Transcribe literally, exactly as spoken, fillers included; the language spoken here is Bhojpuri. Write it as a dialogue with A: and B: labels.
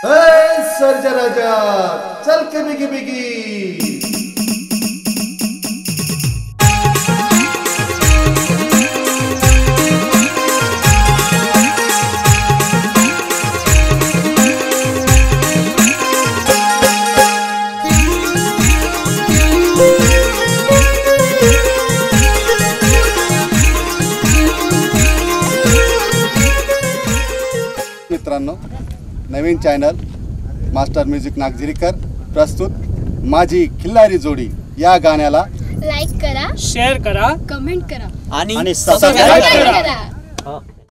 A: ए, सर्जा राजा चल के बिगी बिगी।
B: मित्रांनो, नवीन चॅनल मास्टर म्युझिक नागझिरीकर प्रस्तुत माझी खिल्लारी जोडी या गाण्याला
C: लाईक करा,
D: शेअर करा,
C: कमेंट करा
D: आणि
C: सबस्क्राइब करा।